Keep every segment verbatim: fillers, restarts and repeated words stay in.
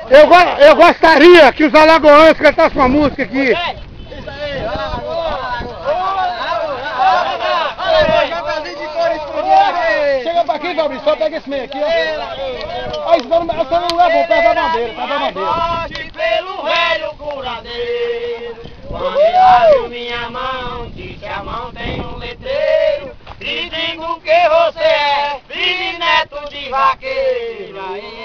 Eu, go eu gostaria que os alagoanos cantassem uma música aqui. Chega pra aqui, Fabrício, só pega esse meio aqui, ó. Aí você não leva o pé da bandeira, pé da bandeira. Pelo velho curadeiro, quando ele abriu minha mão, disse a mão tem um letreiro, e digo que você é filho e neto de vaqueiro.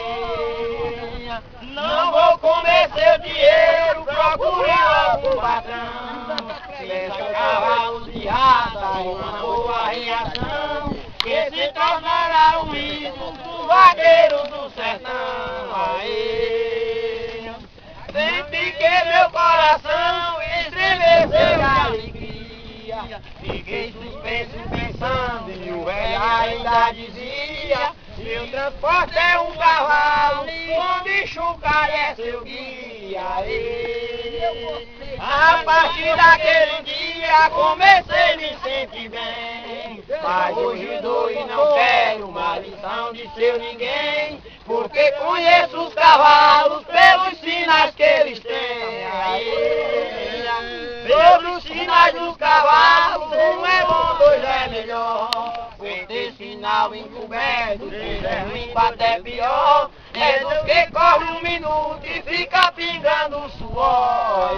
Não vou comer seu dinheiro, procure logo um patrão, peça cavalos de raça e uma boa reação, que se tornará um ídolo do vaqueiro do sertão. Aê, senti que meu coração estremeceu de alegria, fiquei suspenso pensando e o velho ainda dizia: meu transporte é um cavalo, onde chucar é seu guia. Aê, a partir daquele dia comecei a me sentir bem, mas hoje dou e não quero uma lição de seu ninguém, porque conheço os cavalos pelos sinais que eles têm. Aê, pelos sinais dos cavalos, um é bom, dois é melhor. Por ter sinal encoberto, se é ruim até pior, é do que corre um minuto e fica pingando suor.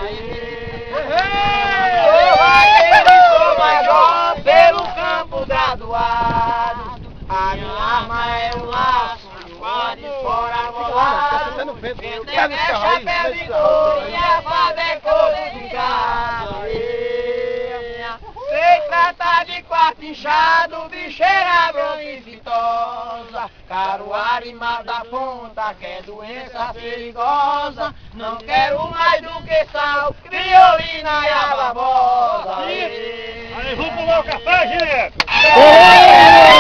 Eu vaqueiro sou major pelo campo graduado, a minha arma é um laço, pode fora bolado, quem tem é chapéu de couro e a fada é couro de gado. Sei tratar de quarto inchado, bicheira bronquifitosa, caruara e mar da ponta, que é doença perigosa. Não quero mais do que sal, criolina e a babosa. Aí, vamos pular o café, Gineco!